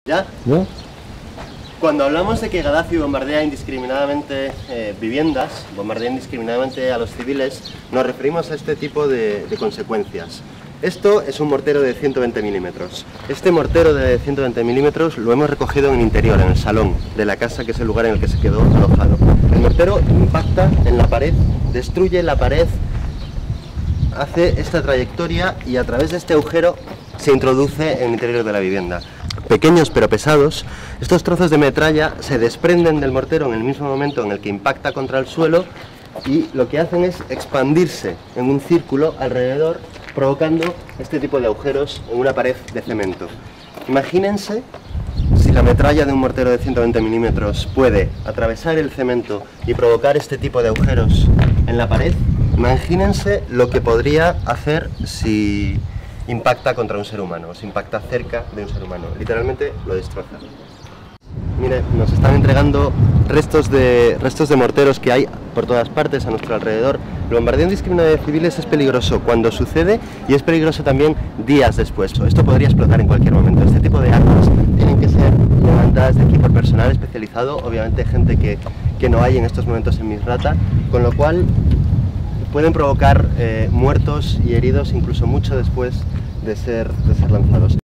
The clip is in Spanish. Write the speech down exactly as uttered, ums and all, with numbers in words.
¿Ya? ¿No? Cuando hablamos de que Gadafi bombardea indiscriminadamente eh, viviendas, bombardea indiscriminadamente a los civiles, nos referimos a este tipo de, de consecuencias. Esto es un mortero de ciento veinte milímetros. Este mortero de ciento veinte milímetros lo hemos recogido en el interior, en el salón de la casa, que es el lugar en el que se quedó alojado. El mortero impacta en la pared, destruye la pared, hace esta trayectoria y a través de este agujero se introduce en el interior de la vivienda. Pequeños pero pesados, estos trozos de metralla se desprenden del mortero en el mismo momento en el que impacta contra el suelo y lo que hacen es expandirse en un círculo alrededor, provocando este tipo de agujeros en una pared de cemento. Imagínense si la metralla de un mortero de ciento veinte milímetros puede atravesar el cemento y provocar este tipo de agujeros en la pared, imagínense lo que podría hacer si impacta contra un ser humano, si impacta cerca de un ser humano. Literalmente lo destroza. Mire, nos están entregando restos de, restos de morteros que hay por todas partes a nuestro alrededor. El bombardeo indiscriminado de civiles es peligroso cuando sucede y es peligroso también días después. Esto podría explotar en cualquier momento. Este tipo de armas tienen que ser levantadas de aquí por personal especializado, obviamente gente que, que no hay en estos momentos en Misrata, con lo cual pueden provocar eh, muertos y heridos incluso mucho después de ser, de ser lanzados.